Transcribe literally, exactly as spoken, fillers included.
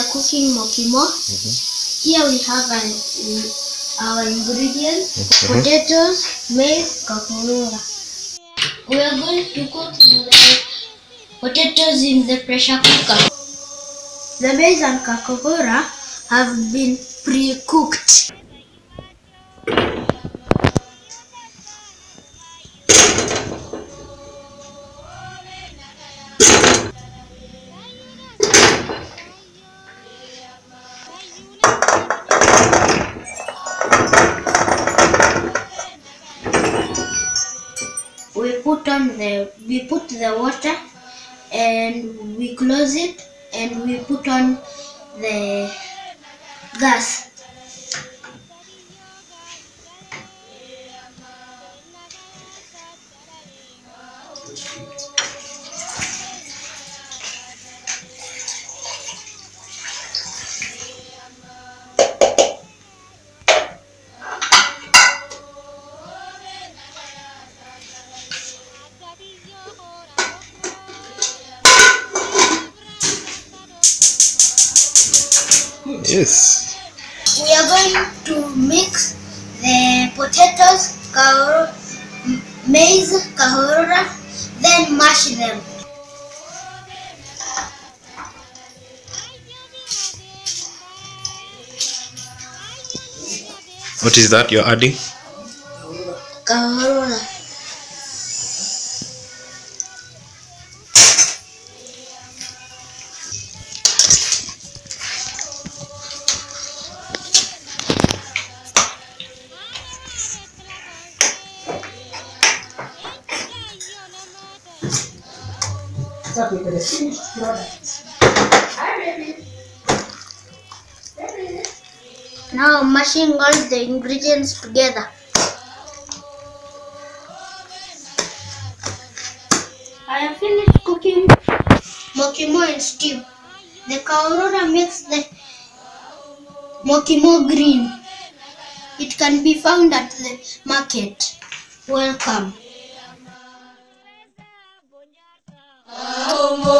cooking mukimo. Mm-hmm. Here we have an, our ingredients: mm-hmm. potatoes, maize, kakurura. We are going to cook the potatoes in the pressure cooker. The maize and kakurura have been pre-cooked. We put on the we put the water and we close it and we put on the gas. Yes. We are going to mix the potatoes, kahuru, maize, kahurura, then mash them. What is that you're adding? Kahurura. With the finished products. Now mashing all the ingredients together. I have finished cooking mukimo in steam. The kahurura makes the mukimo green. It can be found at the market. Welcome.